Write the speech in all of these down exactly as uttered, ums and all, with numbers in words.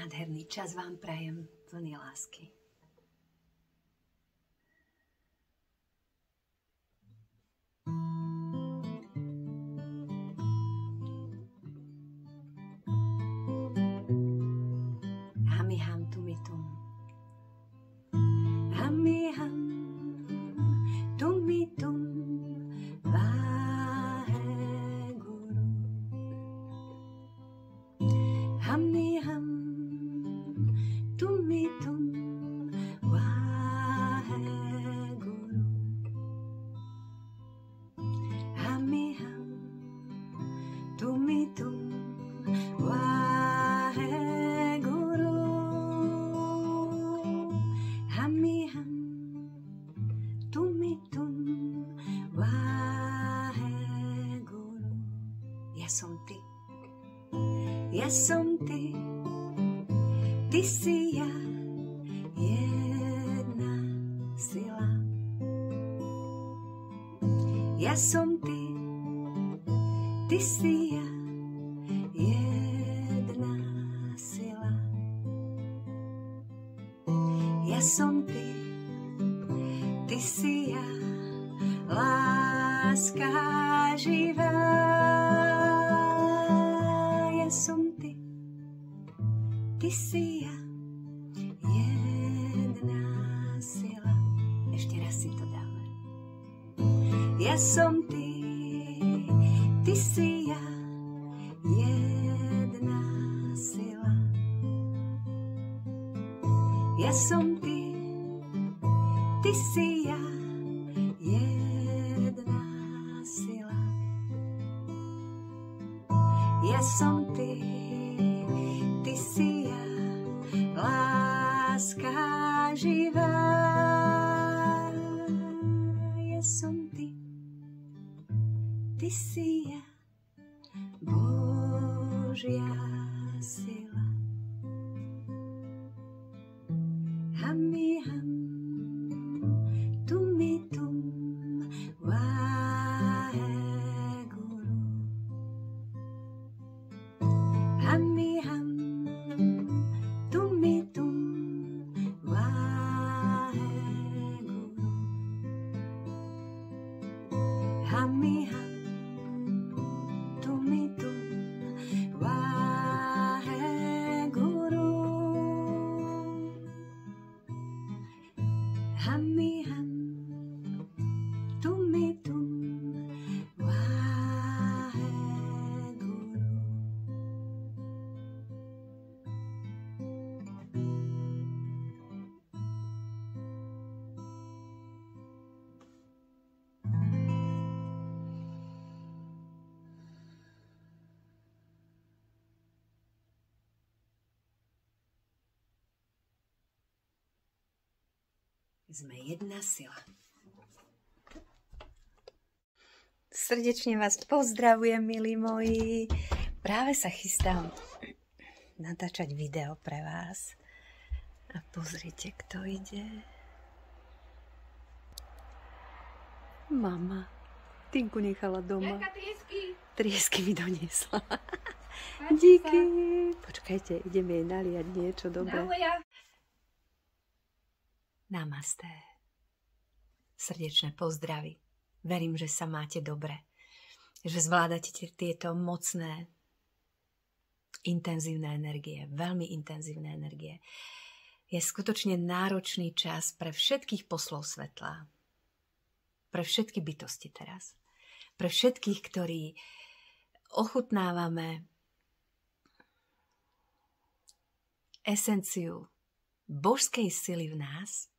Nádherný čas vám prajem, plný lásky. Hami ham tumi tum. Hami ham tumi tum. Vaheguru. Hami ham tumi tum. Vaheguru. Hami ham tumi tum. Vaheguru. Hami ham tumi tum. Vaheguru. Ja som ty. Ja som ty. Ty si ja. Jedna sila. Ja som ty. Ty si ja. Jedna sila. Ja som ty. Ty si ja. Láska živá. Ja som ty. Ty si ja. Jedna sila. Ešte raz si to dáme. Ja som ty. Ty si ja. Jedna sila. Ja som ty. Ty si ja. Jedna sila. Ja som ty. Ty si ja. Láska živá. Ja som ty. Ty si ja. Božia sila. Hami ham tumi tum. Vaheguru. Hami ham tumi tum. Vaheguru. Hami ham tumi tum. Vaheguru. Hami ham tumi tum. Vaheguru. Sme jedna sila. Srdečne vás pozdravujem, milí moji. Práve sa chystám natáčať video pre vás. A pozrite, kto ide. Mama. Tinku nechala doma. Janka, triesky. Triesky mi doniesla. Díky. Počkajte, ideme jej naliať niečo dobré. Nahoja. Namaste. Srdečné pozdravy. Verím, že sa máte dobre. Že zvládate tieto mocné, intenzívne energie. Veľmi intenzívne energie. Je skutočne náročný čas pre všetkých poslov svetla. Pre všetky bytosti teraz. Pre všetkých, ktorí ochutnávame esenciu božskej sily v nás,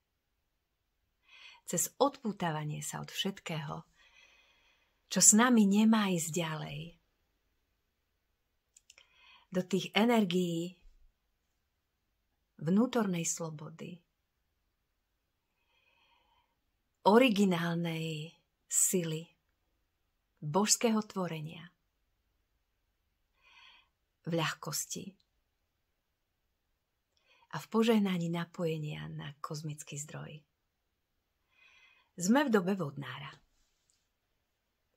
cez odpútavanie sa od všetkého, čo s nami nemá ísť ďalej. Do tých energií vnútornej slobody, originálnej sily, božského tvorenia, v ľahkosti a v požehnaní napojenia na kozmický zdroj. Sme v dobe vodnára.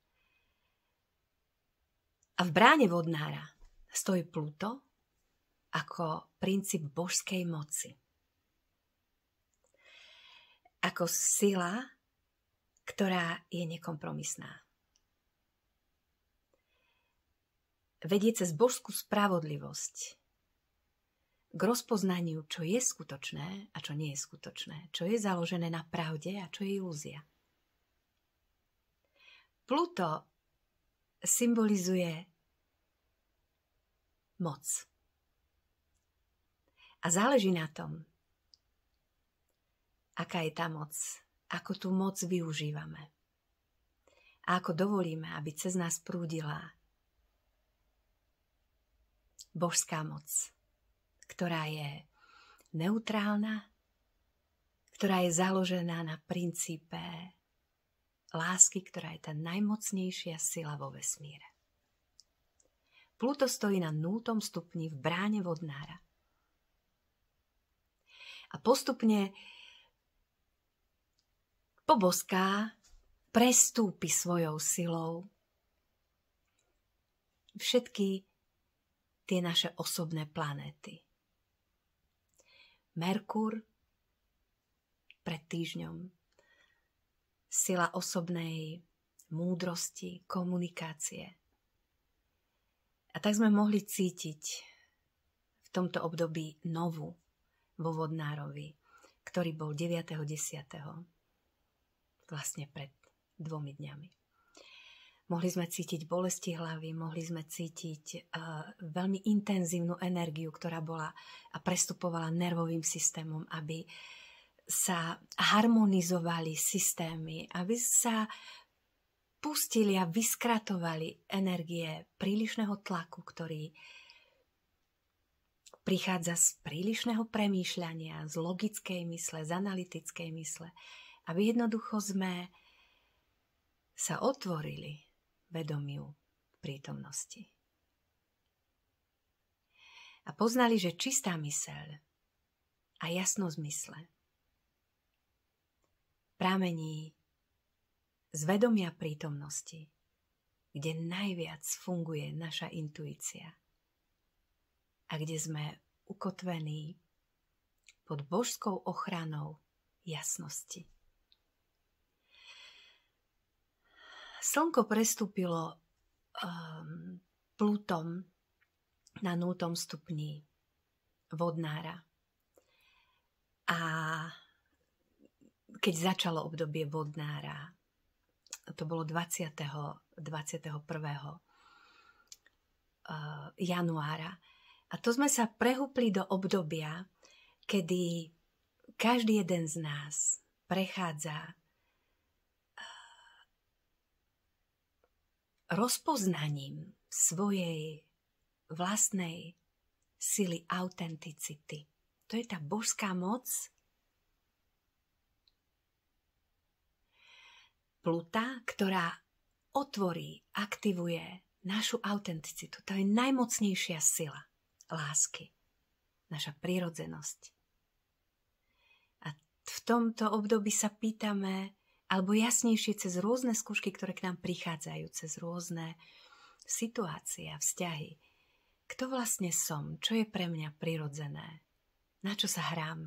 A v bráne vodnára stojí Pluto ako princíp božskej moci. Ako sila, ktorá je nekompromisná. Vedie cez božskú spravodlivosť k rozpoznaniu, čo je skutočné a čo nie je skutočné, čo je založené na pravde a čo je ilúzia. Pluto symbolizuje moc. A záleží na tom, aká je tá moc, ako tú moc využívame a ako dovolíme, aby cez nás prúdila božská moc, ktorá je neutrálna, ktorá je založená na princípe lásky, ktorá je tá najmocnejšia sila vo vesmíre. Pluto stojí na nultom stupni v bráne vodnára. A postupne poboská, prestúpi svojou silou všetky tie naše osobné planéty. Merkur pred týždňom, sila osobnej múdrosti, komunikácie. A tak sme mohli cítiť v tomto období novu vo vodnárovi, ktorý bol deviateho desiateho vlastne pred dvomi dňami. Mohli sme cítiť bolesti hlavy, mohli sme cítiť uh, veľmi intenzívnu energiu, ktorá bola a prestupovala nervovým systémom, aby sa harmonizovali systémy, aby sa pustili a vyskratovali energie prílišného tlaku, ktorý prichádza z prílišného premýšľania, z logickej mysle, z analytickej mysle, aby jednoducho sme sa otvorili vedomiu prítomnosti. A poznali, že čistá myseľ a jasnosť mysle pramení z vedomia prítomnosti, kde najviac funguje naša intuícia a kde sme ukotvení pod božskou ochranou jasnosti. Slnko prestúpilo um, Plutom na nultom stupni vodnára. A keď začalo obdobie vodnára, to bolo dvadsiateho prvého januára. A to sme sa prehúpli do obdobia, kedy každý jeden z nás prechádza rozpoznaním svojej vlastnej sily autenticity. To je tá božská moc Pluta, ktorá otvorí, aktivuje našu autenticitu. To je najmocnejšia sila lásky, naša prirodzenosť. A v tomto období sa pýtame, alebo jasnejšie cez rôzne skúšky, ktoré k nám prichádzajú, cez rôzne situácie a vzťahy. Kto vlastne som? Čo je pre mňa prirodzené? Na čo sa hrám?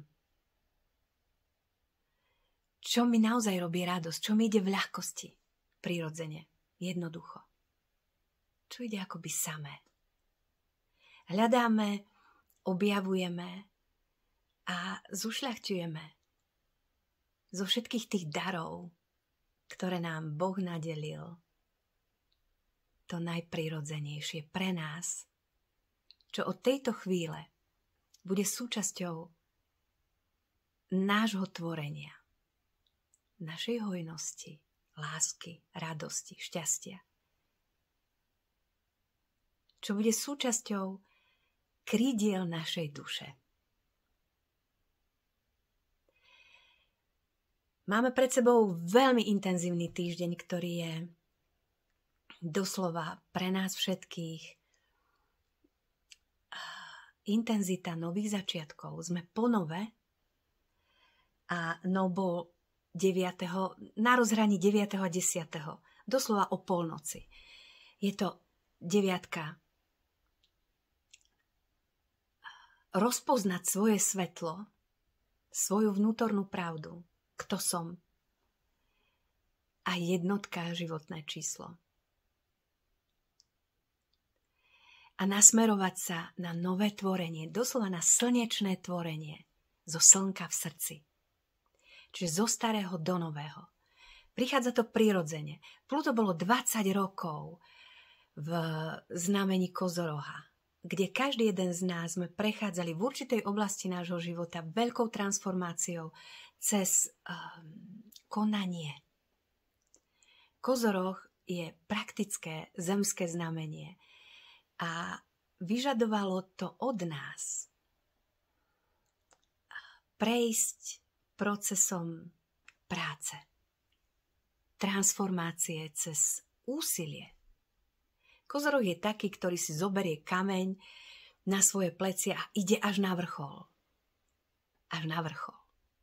Čo mi naozaj robí radosť? Čo mi ide v ľahkosti? Prirodzene, jednoducho. Čo ide akoby samé? Hľadáme, objavujeme a zušľachťujeme zo všetkých tých darov, ktoré nám Boh nadelil, to najprirodzenejšie pre nás, čo od tejto chvíle bude súčasťou nášho tvorenia, našej hojnosti, lásky, radosti, šťastia. Čo bude súčasťou krídiel našej duše. Máme pred sebou veľmi intenzívny týždeň, ktorý je doslova pre nás všetkých intenzita nových začiatkov. Sme po nove a no bol deviateho na rozhraní deviateho a desiateho doslova o polnoci. Je to deviatka rozpoznať svoje svetlo, svoju vnútornú pravdu, kto som, a jednotka životné číslo. A nasmerovať sa na nové tvorenie, doslova na slnečné tvorenie zo slnka v srdci. Čiže zo starého do nového. Prichádza to prirodzene. Pluto bolo dvadsať rokov v znamení Kozoroha, kde každý jeden z nás sme prechádzali v určitej oblasti nášho života veľkou transformáciou cez um, konanie. Kozoroh je praktické zemské znamenie a vyžadovalo to od nás prejsť procesom práce, transformácie cez úsilie. Kozoroh je taký, ktorý si zoberie kameň na svoje plecia a ide až na vrchol. Až na vrchol.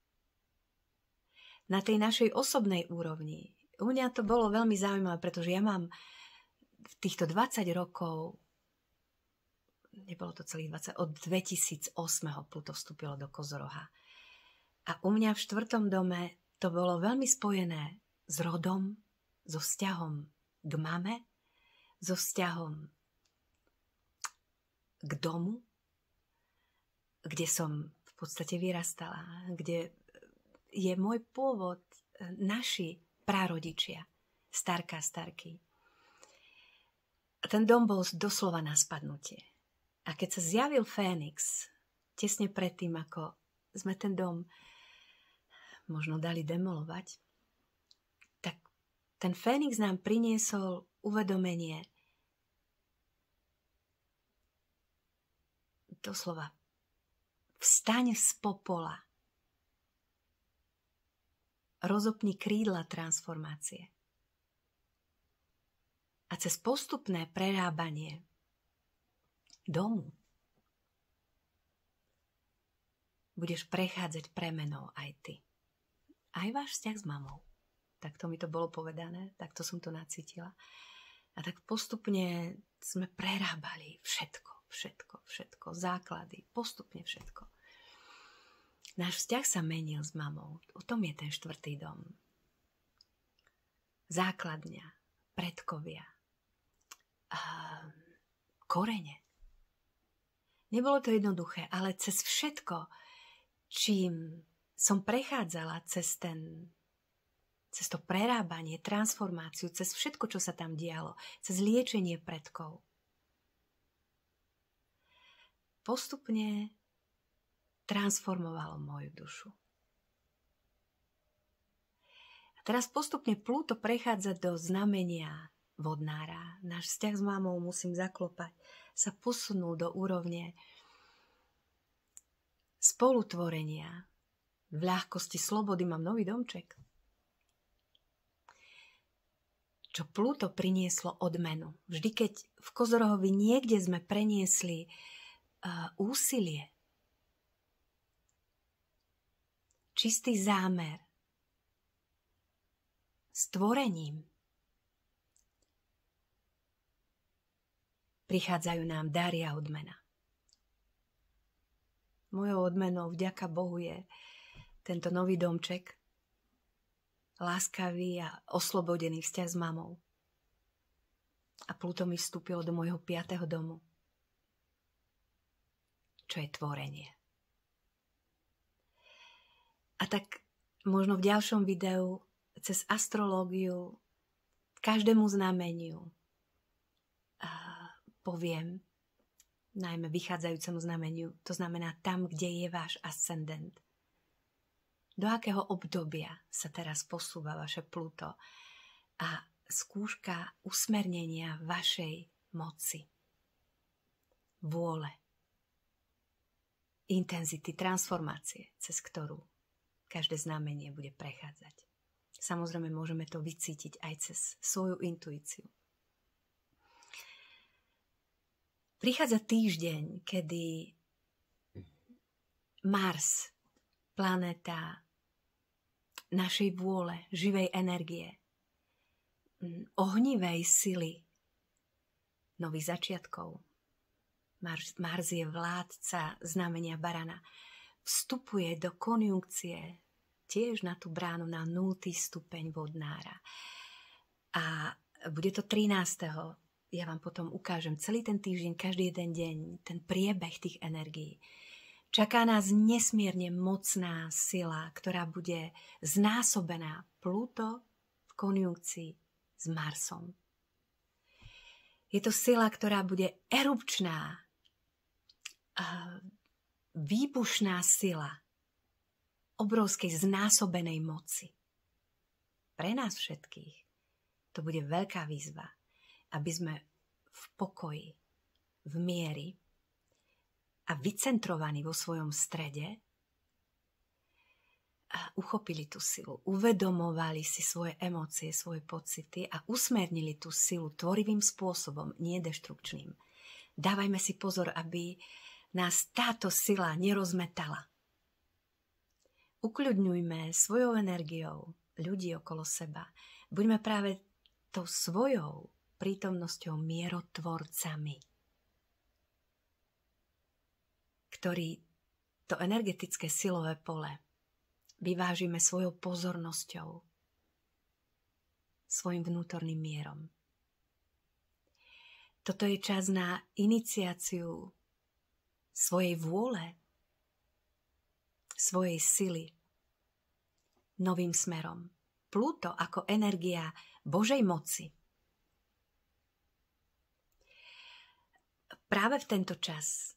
Na tej našej osobnej úrovni, u mňa to bolo veľmi zaujímavé, pretože ja mám v týchto dvadsať rokov, nebolo to celých dvadsať, od dvetisícosem Pluto vstúpilo do Kozoroha. A u mňa v štvrtom dome to bolo veľmi spojené s rodom, so vzťahom k mame, so vzťahom k domu, kde som v podstate vyrastala, kde je môj pôvod, naši prarodičia, starka, starky. A ten dom bol doslova na spadnutie. A keď sa zjavil Fénix, tesne predtým, ako sme ten dom možno dali demolovať, tak ten Fénix nám priniesol uvedomenie, doslova, vstaň z popola, rozopni krídla transformácie. A cez postupné prerábanie domu budeš prechádzať premenou aj ty. Aj váš vzťah s mamou. Takto mi to bolo povedané, takto som to nacítila. A tak postupne sme prerábali všetko, všetko, všetko, základy, postupne všetko. Náš vzťah sa menil s mamou. O tom je ten štvrtý dom. Základňa, predkovia, a korene. Nebolo to jednoduché, ale cez všetko, čím som prechádzala cez ten, cez to prerábanie, transformáciu, cez všetko, čo sa tam dialo, cez liečenie predkov. Postupne transformovalo moju dušu. A teraz postupne Pluto prechádza do znamenia vodnára. Náš vzťah s mamou, musím zaklopať, sa posunul do úrovne spolutvorenia. V ľahkosti slobody mám nový domček. Čo Pluto prinieslo odmenu. Vždy, keď v Kozorohovi niekde sme preniesli uh, úsilie, čistý zámer, stvorením, prichádzajú nám dary a odmena. Mojou odmenou, vďaka Bohu, je tento nový domček, láskavý a oslobodený vzťah s mamou. A Pluto mi vstúpilo do môjho piatého domu, čo je tvorenie. A tak možno v ďalšom videu cez astrológiu každému znameniu poviem, najmä vychádzajúcemu znameniu, to znamená tam, kde je váš ascendent. Do akého obdobia sa teraz posúva vaše Pluto a skúška usmernenia vašej moci, vôle, intenzity, transformácie, cez ktorú každé znamenie bude prechádzať. Samozrejme, môžeme to vycítiť aj cez svoju intuíciu. Prichádza týždeň, kedy Mars, planéta našej vôle, živej energie, ohnivej sily, nových začiatkov, Mars, Mars je vládca znamenia barana. Vstupuje do konjunkcie tiež na tú bránu na nultý stupeň vodnára. A bude to trinásteho Ja vám potom ukážem celý ten týždeň, každý jeden deň, ten priebeh tých energií. Čaká nás nesmierne mocná sila, ktorá bude znásobená Pluto v konjunkcii s Marsom. Je to sila, ktorá bude erupčná, výbušná sila obrovskej znásobenej moci. Pre nás všetkých to bude veľká výzva, aby sme v pokoji, v mieri a vycentrovaní vo svojom strede a uchopili tú silu, uvedomovali si svoje emócie, svoje pocity a usmernili tú silu tvorivým spôsobom, nie deštrukčným. Dávajme si pozor, aby nás táto sila nerozmetala. Ukľudňujme svojou energiou ľudí okolo seba. Buďme práve tou svojou prítomnosťou mierotvorcami, ktorí to energetické silové pole vyvážime svojou pozornosťou, svojim vnútorným mierom. Toto je čas na iniciáciu svojej vôle, svojej sily novým smerom. Pluto ako energia Božej moci. Práve v tento čas,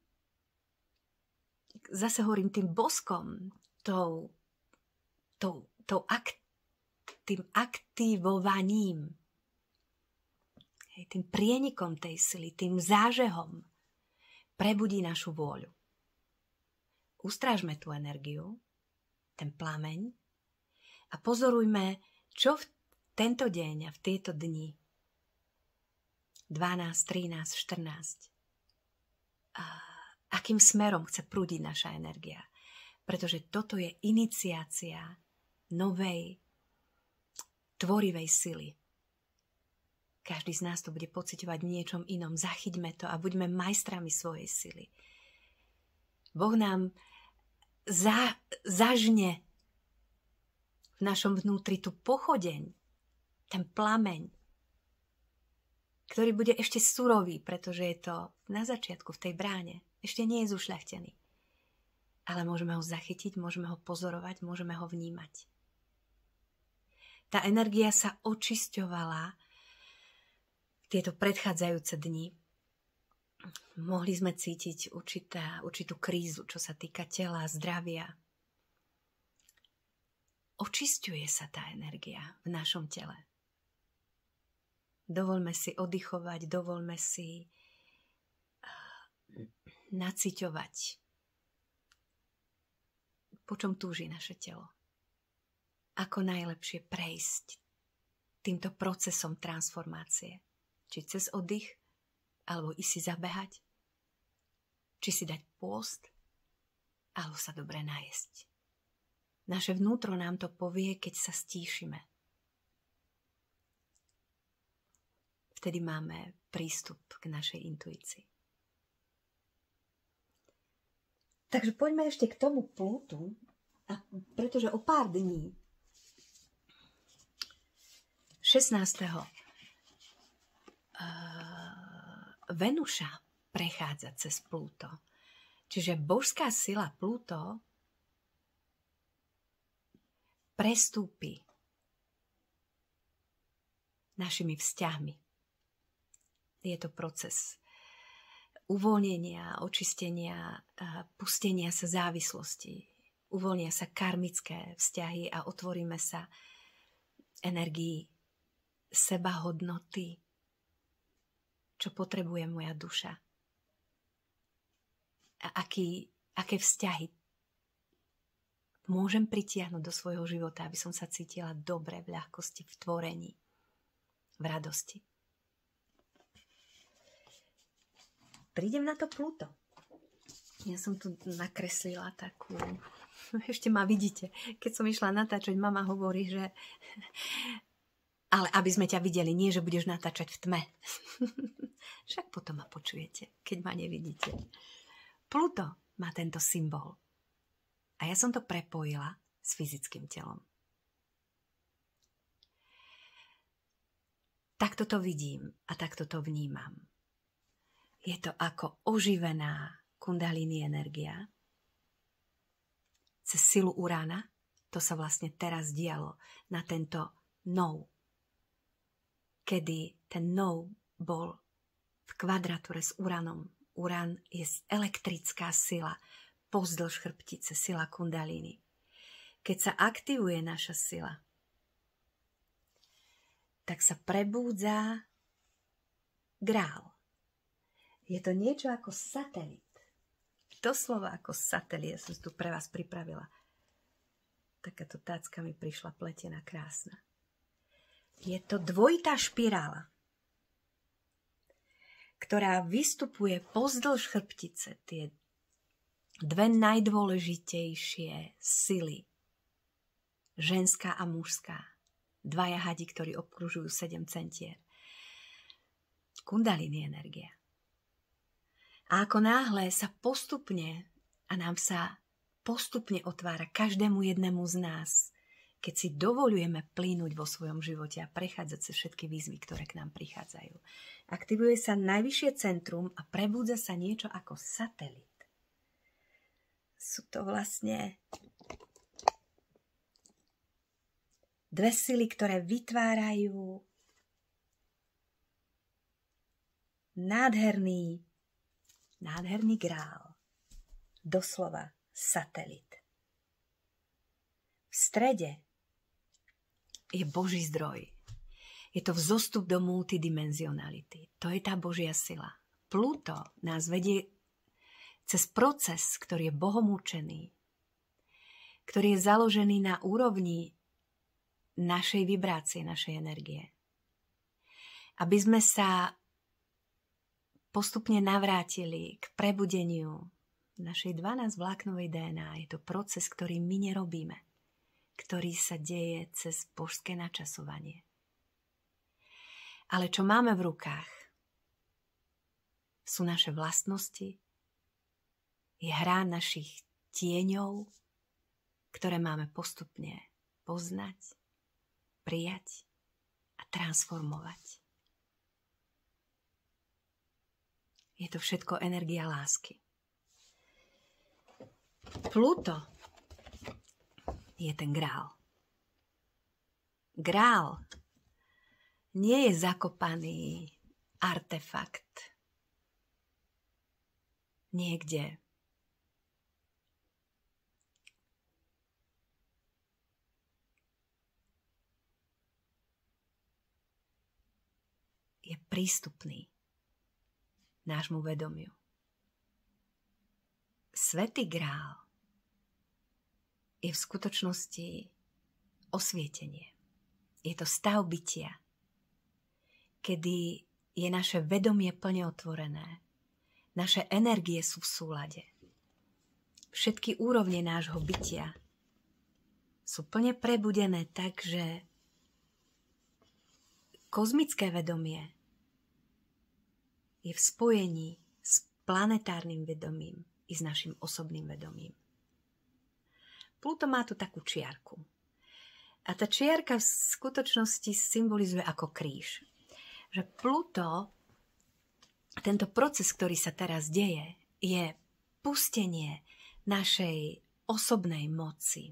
zase hovorím tým boskom, tou, tou, tou ak, tým aktivovaním, hej, tým prienikom tej sily, tým zážehom prebudí našu vôľu. Ustrážme tú energiu, ten plameň a pozorujme, čo v tento deň a v tieto dni dvanásť, trinásť, štrnásť a akým smerom chce prúdiť naša energia. Pretože toto je iniciácia novej tvorivej sily. Každý z nás to bude pociťovať v niečom inom. Zachyťme to a buďme majstrami svojej sily. Boh nám za, zažne v našom vnútri tú pochodeň, ten plameň, ktorý bude ešte surový, pretože je to na začiatku, v tej bráne. Ešte nie je zušľachtený. Ale môžeme ho zachytiť, môžeme ho pozorovať, môžeme ho vnímať. Tá energia sa očisťovala tieto predchádzajúce dni. Mohli sme cítiť určitá, určitú krízu, čo sa týka tela, zdravia. Očisťuje sa tá energia v našom tele. Dovoľme si oddychovať, dovoľme si naciťovať, po čom túži naše telo. Ako najlepšie prejsť týmto procesom transformácie. Či cez oddych, alebo ísť si zabehať, či si dať pôst, alebo sa dobre najesť. Naše vnútro nám to povie, keď sa stíšime. Vtedy máme prístup k našej intuícii. Takže poďme ešte k tomu Plutu, a pretože o pár dní, šestnásteho Venuša prechádza cez Pluto. Čiže božská sila Pluto prestúpi našimi vzťahmi. Je to proces uvoľnenia, očistenia, pustenia sa závislosti, uvoľnia sa karmické vzťahy a otvoríme sa energii sebahodnoty, čo potrebuje moja duša. A aký, aké vzťahy môžem pritiahnuť do svojho života, aby som sa cítila dobre v ľahkosti, v tvorení, v radosti. Prídem na to Pluto. Ja som tu nakreslila takú... Ešte ma vidíte. Keď som išla natáčať, mama hovorí, že... Ale aby sme ťa videli, nie, že budeš natáčať v tme. Však potom ma počujete, keď ma nevidíte. Pluto má tento symbol. A ja som to prepojila s fyzickým telom. Takto to vidím a takto to vnímam. Je to ako oživená kundalini energia cez silu Urána. To sa vlastne teraz dialo na tento nov. Kedy ten nov bol v kvadratúre s Uránom. Urán je elektrická sila, pozdĺž chrbtice, sila kundalini. Keď sa aktivuje naša sila, tak sa prebúdza grál. Je to niečo ako satelit. Doslova ako satelit. Ja som si tu pre vás pripravila. Takáto tácka mi prišla pletená, krásna. Je to dvojitá špirála, ktorá vystupuje pozdĺž chrbtice. Tie dve najdôležitejšie sily, ženská a mužská. Dvaja hadi, ktorí obkružujú sedem centier. Kundalini energia. A ako náhle sa postupne a nám sa postupne otvára každému jednému z nás, keď si dovoľujeme plynúť vo svojom živote a prechádzať cez všetky výzvy, ktoré k nám prichádzajú. Aktivuje sa najvyššie centrum a prebúdza sa niečo ako satelit. Sú to vlastne dve sily, ktoré vytvárajú nádherný, nádherný grál. Doslova satelit. V strede je Boží zdroj. Je to vzostup do multidimenzionality. To je tá Božia sila. Pluto nás vedie cez proces, ktorý je Bohom určený, ktorý je založený na úrovni našej vibrácie, našej energie. Aby sme sa postupne navrátili k prebudeniu našej dvanásť vláknovej dé en á. Je to proces, ktorý my nerobíme, ktorý sa deje cez božské načasovanie. Ale čo máme v rukách, sú naše vlastnosti, je hra našich tieňov, ktoré máme postupne poznať, prijať a transformovať. Je to všetko energia lásky. Pluto je ten grál. Grál nie je zakopaný artefakt niekde je prístupný nášmu vedomiu. Svätý grál je v skutočnosti osvietenie. Je to stav bytia, kedy je naše vedomie plne otvorené. Naše energie sú v súlade. Všetky úrovne nášho bytia sú plne prebudené tak, že kozmické vedomie je v spojení s planetárnym vedomím i s našim osobným vedomím. Pluto má tu takú čiarku. A tá čiarka v skutočnosti symbolizuje ako kríž. Že Pluto, tento proces, ktorý sa teraz deje, je pustenie našej osobnej moci,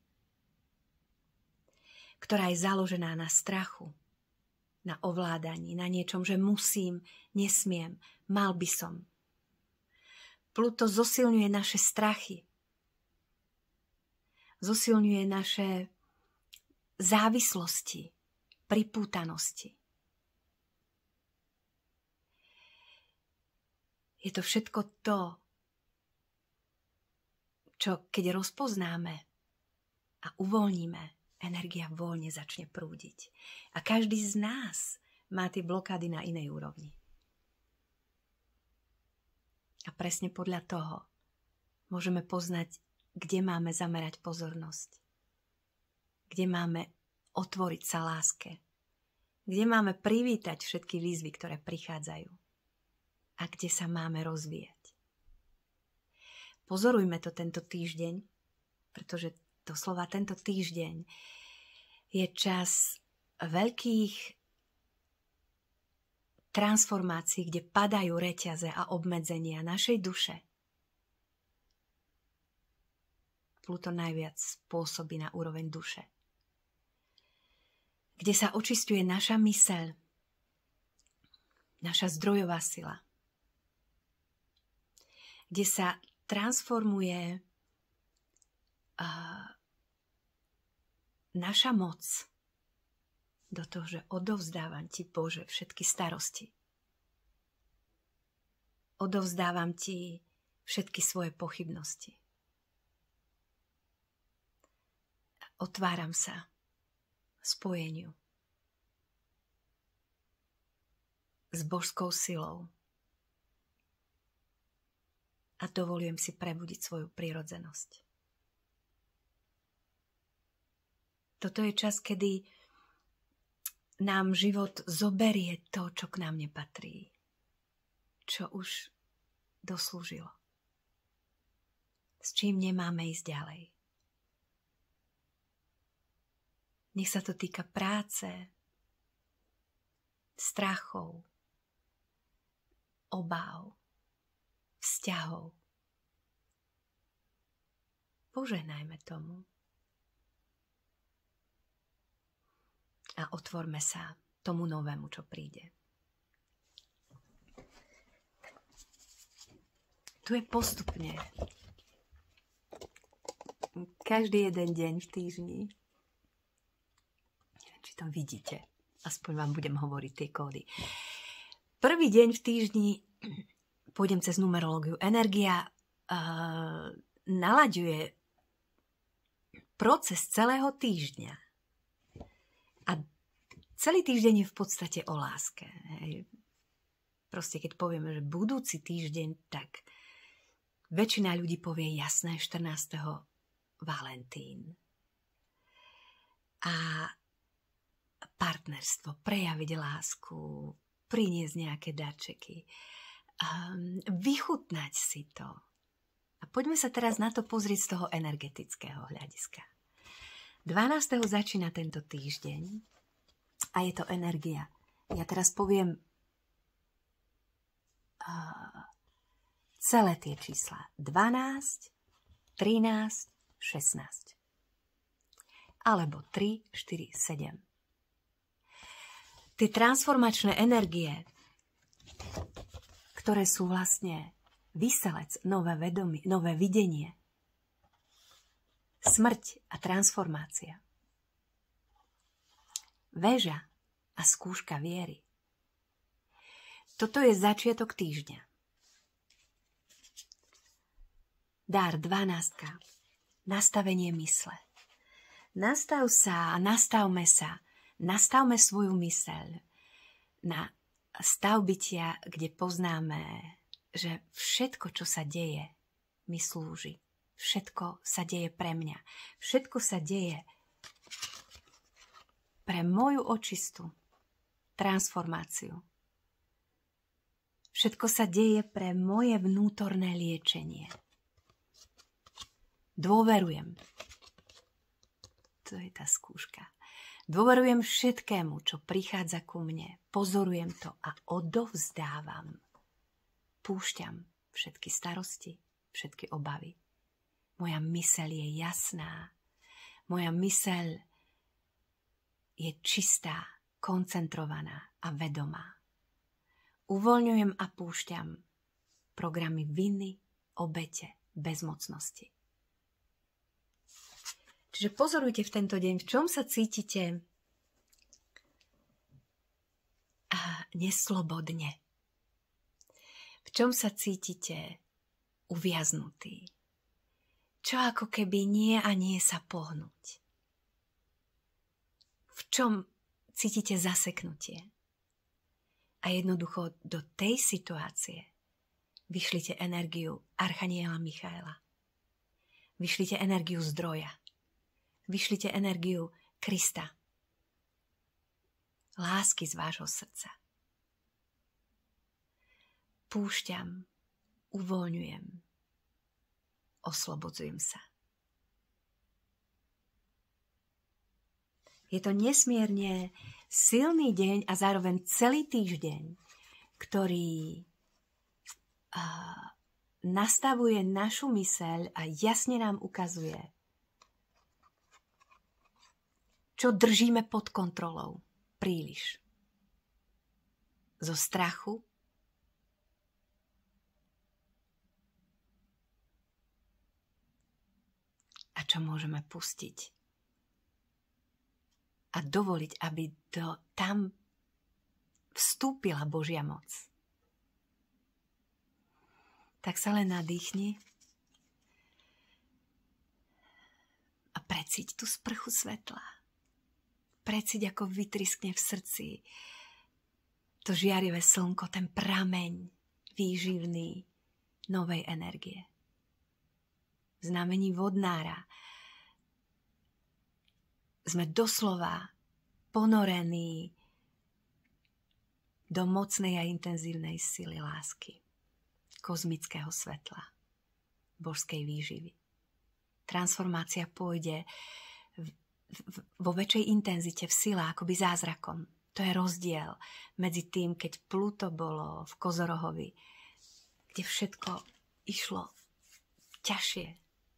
ktorá je založená na strachu, na ovládaní, na niečom, že musím, nesmiem, mal by som. Pluto zosilňuje naše strachy, zosilňuje naše závislosti, pripútanosti. Je to všetko to, čo keď rozpoznáme a uvoľníme, energia voľne začne prúdiť. A každý z nás má tie blokády na inej úrovni. A presne podľa toho môžeme poznať, kde máme zamerať pozornosť. Kde máme otvoriť sa láske. Kde máme privítať všetky výzvy, ktoré prichádzajú. a kde sa máme rozvíjať. Pozorujme to tento týždeň, pretože doslova tento týždeň je čas veľkých transformácií, kde padajú reťaze a obmedzenia našej duše. Pluton najviac pôsobí na úroveň duše. Kde sa očisťuje naša myseľ, naša zdrojová sila. Kde sa transformuje uh, naša moc do toho, že odovzdávam ti, Bože, všetky starosti. Odovzdávam ti všetky svoje pochybnosti. Otváram sa spojeniu s božskou silou a dovolujem si prebudiť svoju prirodzenosť. Toto je čas, kedy nám život zoberie to, čo k nám nepatrí, čo už doslúžilo, s čím nemáme ísť ďalej. Nech sa to týka práce, strachov, obáv, vzťahov. Požehnajme tomu a otvorme sa tomu novému, čo príde. Tu je postupne každý jeden deň v týždni. Či to vidíte, aspoň vám budem hovoriť tie kódy. Prvý deň v týždni pôjdem cez numerológiu. Energia uh, nalaďuje proces celého týždňa. A celý týždeň je v podstate o láske. Hej. Proste keď povieme, že budúci týždeň, tak väčšina ľudí povie jasné štrnásteho Valentín. A partnerstvo, prejaviť lásku, priniesť nejaké darčeky, um, vychutnať si to. A poďme sa teraz na to pozrieť z toho energetického hľadiska. dvanásteho začína tento týždeň a je to energia. Ja teraz poviem uh, celé tie čísla. dvanásť, trinásť, šestnásť. Alebo tri, štyri, sedem. Tie transformačné energie, ktoré sú vlastne vyselec, nové vedomie, nové videnie, smrť a transformácia, väža a skúška viery. Toto je začiatok týždňa. Dar dvanástka. Nastavenie mysle. Nastav sa a nastavme sa. Nastavme svoju myseľ na stav bytia, kde poznáme, že všetko, čo sa deje, mi slúži. Všetko sa deje pre mňa. Všetko sa deje pre moju očistu, transformáciu. Všetko sa deje pre moje vnútorné liečenie. Dôverujem. To je tá skúška. Dôverujem všetkému, čo prichádza ku mne. Pozorujem to a odovzdávam. Púšťam všetky starosti, všetky obavy. Moja myseľ je jasná. Moja myseľ je čistá, koncentrovaná a vedomá. Uvoľňujem a púšťam programy viny, obete, bezmocnosti. Čiže pozorujte v tento deň, v čom sa cítite neslobodne. V čom sa cítite uviaznutí. Čo ako keby nie a nie sa pohnúť. V čom cítite zaseknutie. A jednoducho do tej situácie vyšlite energiu Archaniela Michaela. Vyšlite energiu zdroja. Vyšlite energiu Krista. Lásky z vášho srdca. Odpúšťam, uvoľňujem, oslobodzujem sa. Je to nesmierne silný deň a zároveň celý týždeň, ktorý uh, nastavuje našu myseľ a jasne nám ukazuje, čo držíme pod kontrolou príliš. Zo strachu, a čo môžeme pustiť. A dovoliť, aby do, tam vstúpila Božia moc. Tak sa len nadýchni a precíť tú sprchu svetla. Precíť, ako vytriskne v srdci to žiarivé slnko, ten prameň výživný novej energie. V znamení vodnára sme doslova ponorení do mocnej a intenzívnej sily lásky, kozmického svetla, božskej výživy. Transformácia pôjde v, v, vo väčšej intenzite, v sile, akoby zázrakom. To je rozdiel medzi tým, keď Pluto bolo v Kozorohovi, kde všetko išlo ťažšie.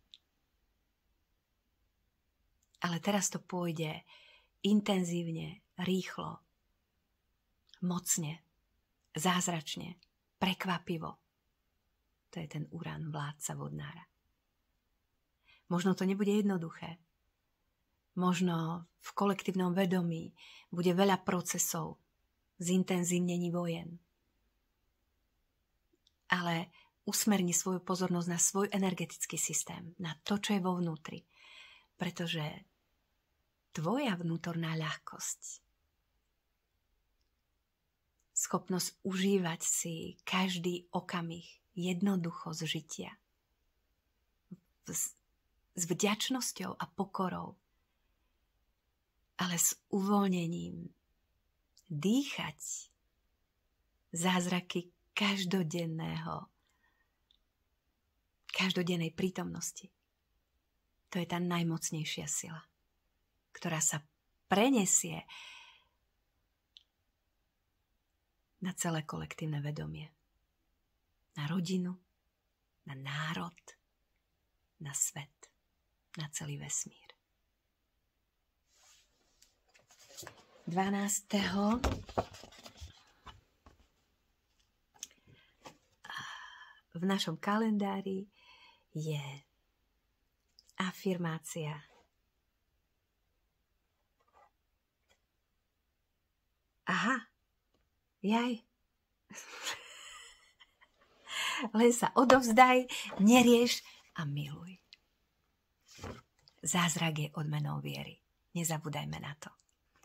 Ale teraz to pôjde intenzívne, rýchlo, mocne, zázračne, prekvapivo. To je ten Urán, vládca vodnára. Možno to nebude jednoduché. Možno v kolektívnom vedomí bude veľa procesov, zintenzívnení vojen. Ale usmerni svoju pozornosť na svoj energetický systém, na to, čo je vo vnútri. Pretože tvoja vnútorná ľahkosť, schopnosť užívať si každý okamih jednoducho z žitia, s, s vďačnosťou a pokorou, ale s uvoľnením dýchať zázraky každodenného, každodennej prítomnosti. To je tá najmocnejšia sila, ktorá sa prenesie na celé kolektívne vedomie. Na rodinu, na národ, na svet, na celý vesmír. dvanásteho v našom kalendári je afirmácia. Aha, jaj. Len sa odovzdaj, nerieš a miluj. Zázrak je odmenou viery. Nezabúdajme na to.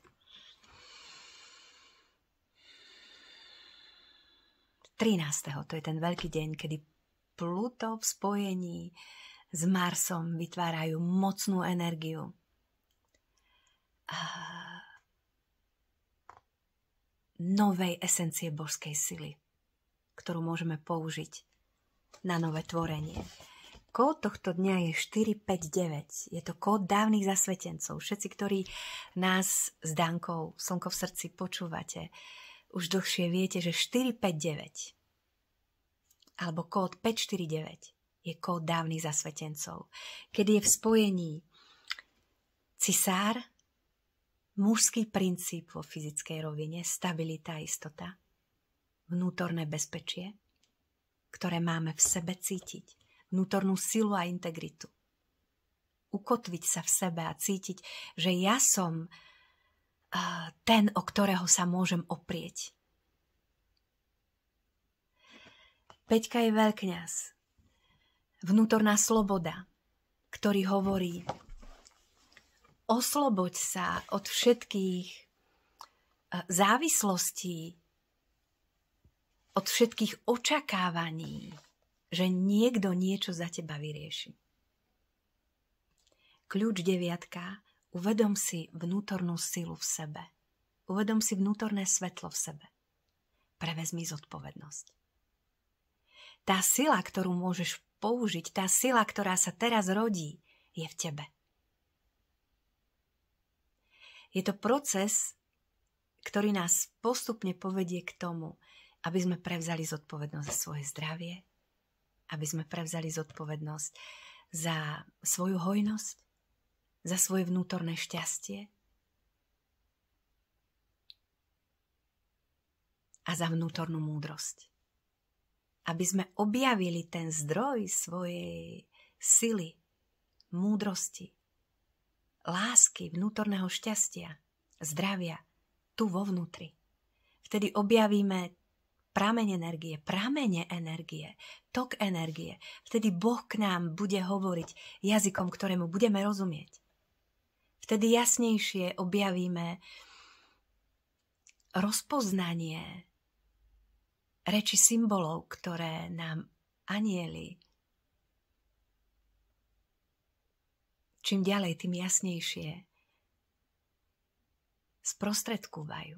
trinásteho to je ten veľký deň, kedy Pluto v spojení s Marsom vytvárajú mocnú energiu. A novej esencie božskej sily, ktorú môžeme použiť na nové tvorenie. Kód tohto dňa je štyri päť deväť. Je to kód dávnych zasvetencov. Všetci, ktorí nás s Dankou Slnko v srdci počúvate, už dlhšie viete, že štyri päť deväť alebo kód päť štyri deväť je kód dávnych zasvetencov, kedy je v spojení cisár, mužský princíp vo fyzickej rovine, stabilita a istota, vnútorné bezpečie, ktoré máme v sebe cítiť, vnútornú silu a integritu. Ukotviť sa v sebe a cítiť, že ja som ten, o ktorého sa môžem oprieť. Peťka je veľkňaz, vnútorná sloboda, ktorý hovorí: osloboď sa od všetkých závislostí, od všetkých očakávaní, že niekto niečo za teba vyrieši. Kľúč deviatka: uvedom si vnútornú silu v sebe. Uvedom si vnútorné svetlo v sebe. Prevezmi zodpovednosť. Tá sila, ktorú môžeš použiť, tá sila, ktorá sa teraz rodí, je v tebe. Je to proces, ktorý nás postupne povedie k tomu, aby sme prevzali zodpovednosť za svoje zdravie, aby sme prevzali zodpovednosť za svoju hojnosť, za svoje vnútorné šťastie a za vnútornú múdrosť. Aby sme objavili ten zdroj svojej sily, múdrosti, lásky, vnútorného šťastia, zdravia tu vo vnútri. Vtedy objavíme prameň energie, pramene energie, tok energie. Vtedy Boh k nám bude hovoriť jazykom, ktorému budeme rozumieť. Vtedy jasnejšie objavíme rozpoznanie reči symbolov, ktoré nám anjeli čím ďalej, tým jasnejšie sprostredkúvajú.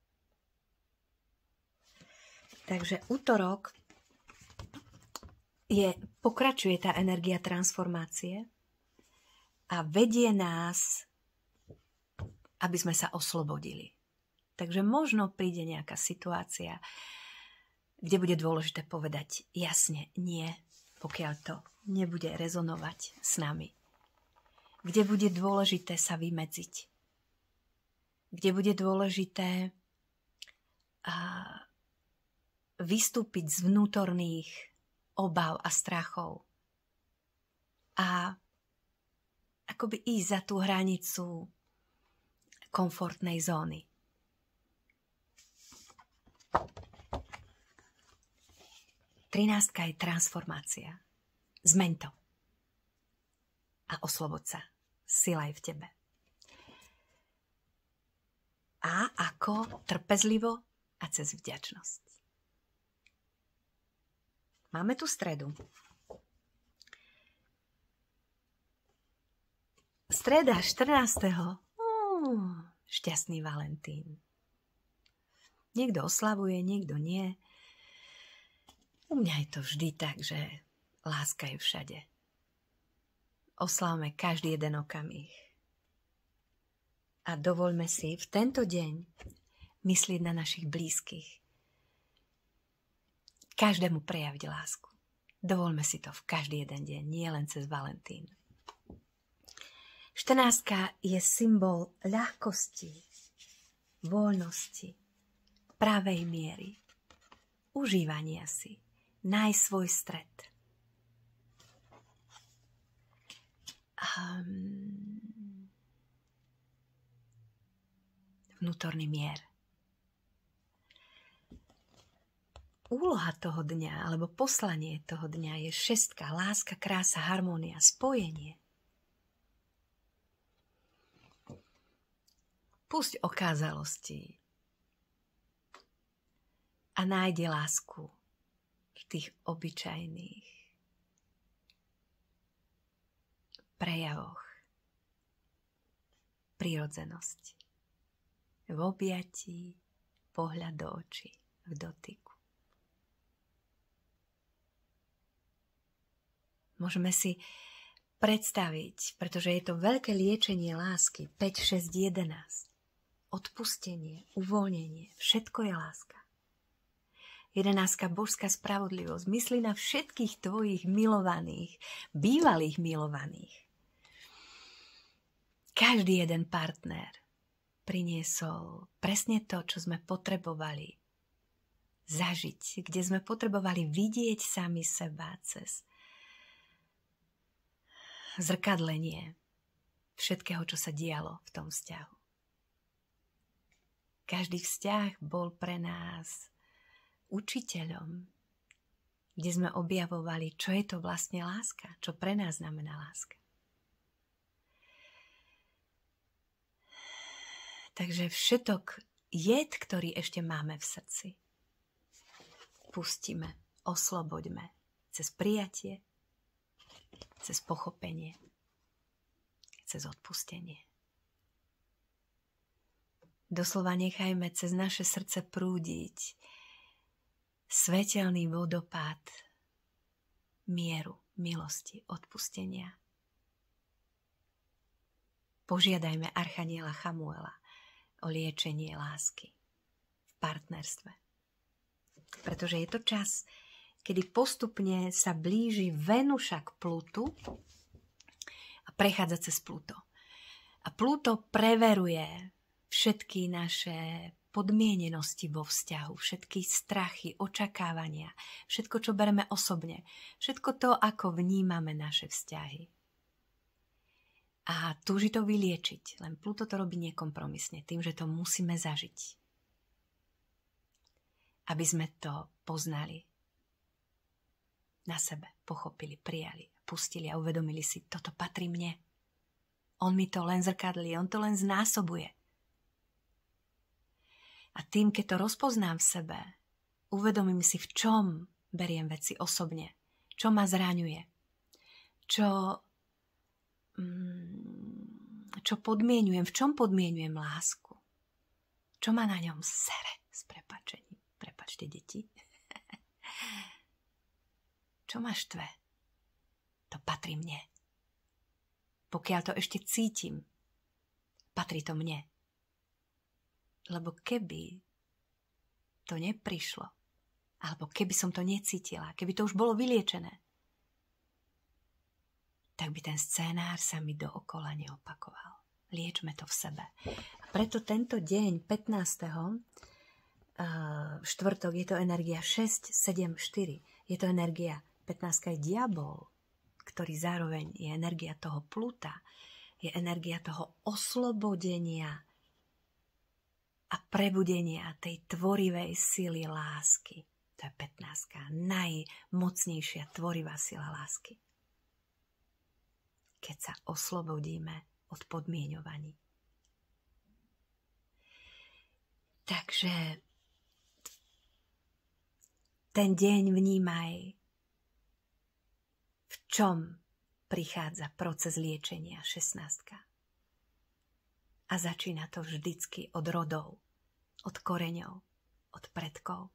Takže útorok je, pokračuje tá energia transformácie a vedie nás, aby sme sa oslobodili. Takže možno príde nejaká situácia, kde bude dôležité povedať jasne nie, pokiaľ to nebude rezonovať s nami. Kde bude dôležité sa vymedziť. Kde bude dôležité a, vystúpiť z vnútorných obav a strachov. A akoby ísť za tú hranicu komfortnej zóny. Trinástka je transformácia. Zmeň to. A oslobod sa. Sila je v tebe. A ako trpezlivo a cez vďačnosť. Máme tu stredu. Streda štrnásteho Uh, šťastný Valentín. Niekto oslavuje, niekto nie. U mňa je to vždy tak, že láska je všade. Oslávme každý jeden okamih. A dovoľme si v tento deň myslieť na našich blízkych. Každému prejaviť lásku. Dovoľme si to v každý jeden deň, nie len cez Valentín. štrnástka je symbol ľahkosti, voľnosti, pravej miery, užívania si, nájsť svoj stred. Um, vnútorný mier. Úloha toho dňa, alebo poslanie toho dňa je šestka, láska, krása, harmónia, spojenie. Pusť okázalosti a nájde lásku v tých obyčajných prejavoch. Prirodzenosť. V objatí, pohľad do očí, v dotyku. Môžeme si predstaviť, pretože je to veľké liečenie lásky, päť, šesť, jedenásť. Odpustenie, uvoľnenie, všetko je láska. Jedenástka, božská spravodlivosť. Myslí na všetkých tvojich milovaných, bývalých milovaných. Každý jeden partner priniesol presne to, čo sme potrebovali zažiť, kde sme potrebovali vidieť sami seba cez zrkadlenie všetkého, čo sa dialo v tom vzťahu. Každý vzťah bol pre nás učiteľom, kde sme objavovali, čo je to vlastne láska, čo pre nás znamená láska. Takže všetok jed, ktorý ešte máme v srdci, pustíme, osloboďme cez prijatie, cez pochopenie, cez odpustenie. Doslova nechajme cez naše srdce prúdiť svetelný vodopád mieru, milosti, odpustenia. Požiadajme archaniela Chamuela o liečenie lásky v partnerstve. Pretože je to čas, kedy postupne sa blíži Venuša k Plutu a prechádza cez Pluto. A Pluto preveruje všetky naše podmienenosti vo vzťahu, všetky strachy, očakávania, všetko, čo bereme osobne, všetko to, ako vnímame naše vzťahy. A túži to vyliečiť, len Pluto to robí nekompromisne, tým, že to musíme zažiť. Aby sme to poznali na sebe, pochopili, prijali, pustili a uvedomili si, toto patrí mne. On mi to len zrkadlí, on to len znásobuje. A tým, keď to rozpoznám v sebe, uvedomím si, v čom beriem veci osobne, čo ma zraňuje, čo, čo podmienujem, v čom podmienujem lásku, čo ma na ňom sere s prepáčením. Prepáčte, deti. Čo ma štve? To patrí mne. Pokiaľ to ešte cítim, patrí to mne. Lebo keby to neprišlo, alebo keby som to necítila, keby to už bolo vyliečené, tak by ten scénár sa mi dookola neopakoval. Liečme to v sebe. A preto tento deň, pätnásteho štvrtok, je to energia šesť sedem štyri. Je to energia, pätnástka je diabol, ktorý zároveň je energia toho Pluta, je energia toho oslobodenia a prebudenia tej tvorivej sily lásky. To je pätnástka, najmocnejšia tvorivá sila lásky. Keď sa oslobodíme od podmieňovaní. Takže ten deň vnímaj, v čom prichádza proces liečenia šestnástka. A začína to vždycky od rodov, od koreňov, od predkov.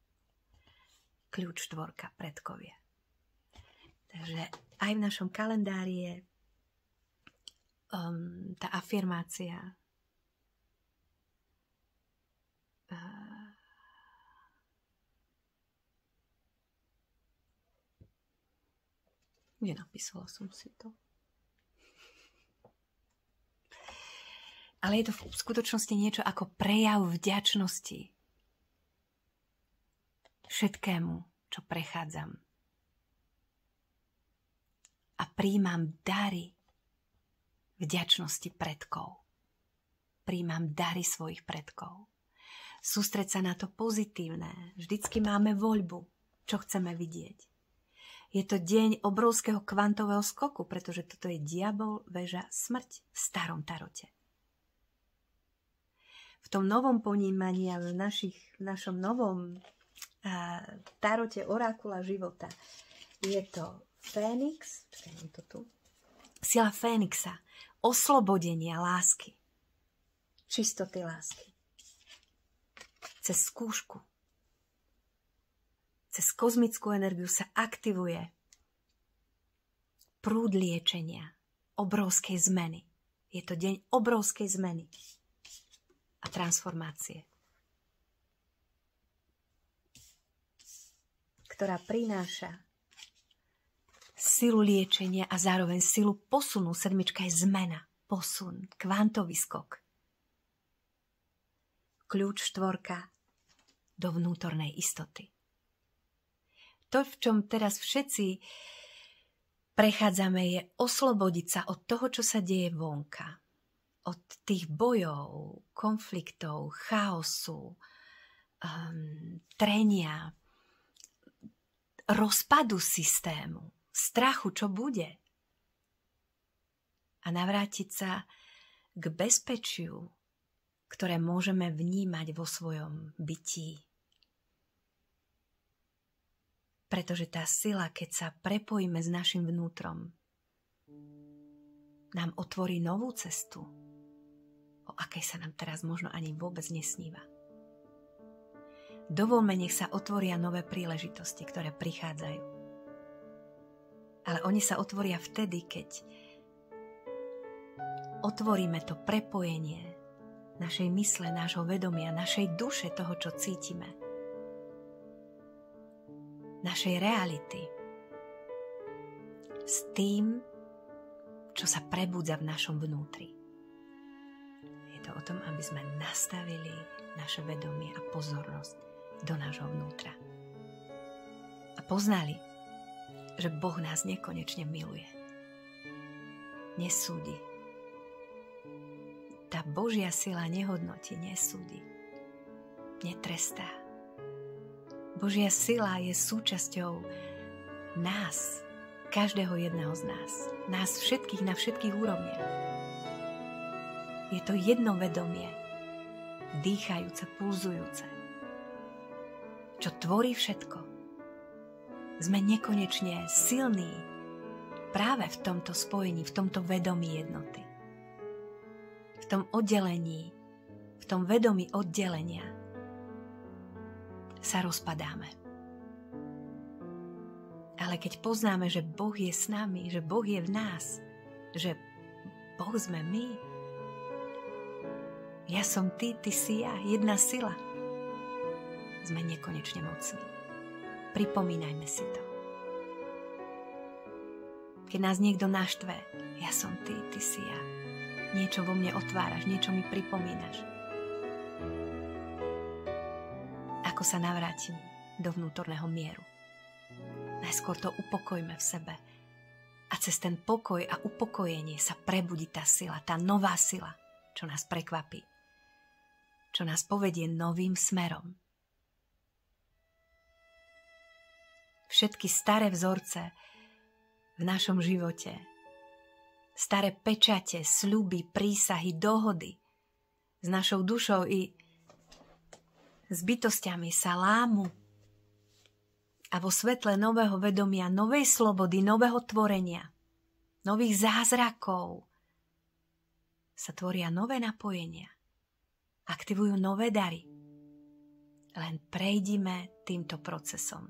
Kľúč štvorka, predkovia. Takže aj v našom kalendári je um, tá afirmácia uh, nenapísala som si to. Ale je to v skutočnosti niečo ako prejav vďačnosti všetkému, čo prechádzam. A príjmam dary vďačnosti predkov. Príjmam dary svojich predkov. Sústreď sa na to pozitívne. Vždycky máme voľbu, čo chceme vidieť. Je to deň obrovského kvantového skoku, pretože toto je diabol, väža, smrť v starom tarote. V tom novom ponímaní a v, našich, v našom novom a, tarote orákula života je to Fénix, to tu, sila Fénixa, oslobodenia lásky, čistoty lásky. Cez skúšku, cez kozmickú energiu sa aktivuje prúd liečenia, obrovskej zmeny. Je to deň obrovskej zmeny a transformácie, ktorá prináša silu liečenia a zároveň silu posunu. Sedmička je zmena, posun, kvantový skok. Kľúč štvorka do vnútornej istoty. To, v čom teraz všetci prechádzame, je oslobodiť sa od toho, čo sa deje vonka. Od tých bojov, konfliktov, chaosu, um, trenia, rozpadu systému, strachu, čo bude. A navrátiť sa k bezpečiu, ktoré môžeme vnímať vo svojom bytí. Pretože tá sila, keď sa prepojíme s našim vnútrom, nám otvorí novú cestu, o akej sa nám teraz možno ani vôbec nesníva. Dovolme, nech sa otvoria nové príležitosti, ktoré prichádzajú. Ale oni sa otvoria vtedy, keď otvoríme to prepojenie našej mysle, nášho vedomia, našej duše, toho, čo cítime, našej reality s tým, čo sa prebudza v našom vnútri. Je to o tom, aby sme nastavili naše vedomie a pozornosť do nášho vnútra. A poznali, že Boh nás nekonečne miluje. Nesúdi. Tá Božia sila nehodnotí, nesúdi. Netrestá. Božia sila je súčasťou nás, každého jedného z nás. Nás všetkých na všetkých úrovniach. Je to jedno vedomie, dýchajúce, pulzujúce, čo tvorí všetko. Sme nekonečne silní práve v tomto spojení, v tomto vedomí jednoty. V tom oddelení, v tom vedomí oddelenia sa rozpadáme. Ale keď poznáme, že Boh je s nami, že Boh je v nás, že Boh sme my, ja som ty, ty si ja, jedna sila, sme nekonečne mocní. Pripomínajme si to. Keď nás niekto naštve, ja som ty, ty si ja. Niečo vo mne otváraš, niečo mi pripomínaš. Ako sa navrátim do vnútorného mieru. Najskôr to upokojme v sebe. A cez ten pokoj a upokojenie sa prebudí tá sila, tá nová sila, čo nás prekvapí. Čo nás povedie novým smerom. Všetky staré vzorce v našom živote, staré pečate, sľuby, prísahy, dohody s našou dušou i s bytostiami sa lámu a vo svetle nového vedomia, novej slobody, nového tvorenia, nových zázrakov sa tvoria nové napojenia, aktivujú nové dary. Len prejdime týmto procesom.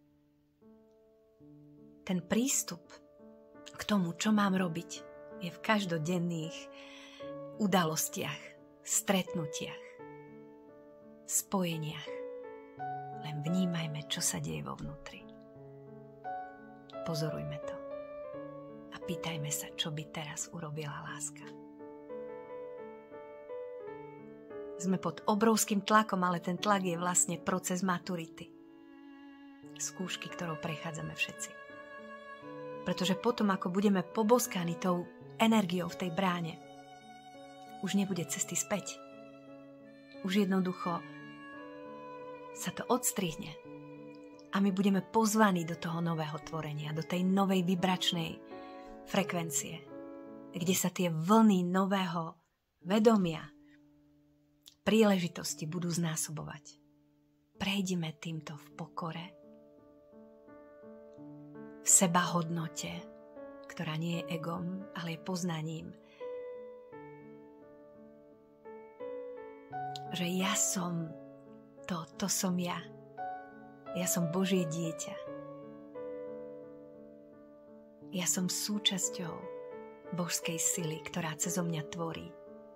Ten prístup k tomu, čo mám robiť, je v každodenných udalostiach, stretnutiach, spojeniach. Len vnímajme, čo sa deje vo vnútri. Pozorujme to a pýtajme sa, čo by teraz urobila láska. Sme pod obrovským tlakom, ale ten tlak je vlastne proces maturity. Skúšky, ktorou prechádzame všetci. Pretože potom, ako budeme poboskaní tou energiou v tej bráne, už nebude cesty späť. Už jednoducho sa to odstrihne a my budeme pozvaní do toho nového tvorenia, do tej novej vibračnej frekvencie, kde sa tie vlny nového vedomia, príležitosti budú znásobovať. Prejdime týmto v pokore, v sebahodnote, ktorá nie je egom, ale je poznaním, že ja som to, to som ja. Ja som Božie dieťa. Ja som súčasťou božskej sily, ktorá cezo mňa tvorí.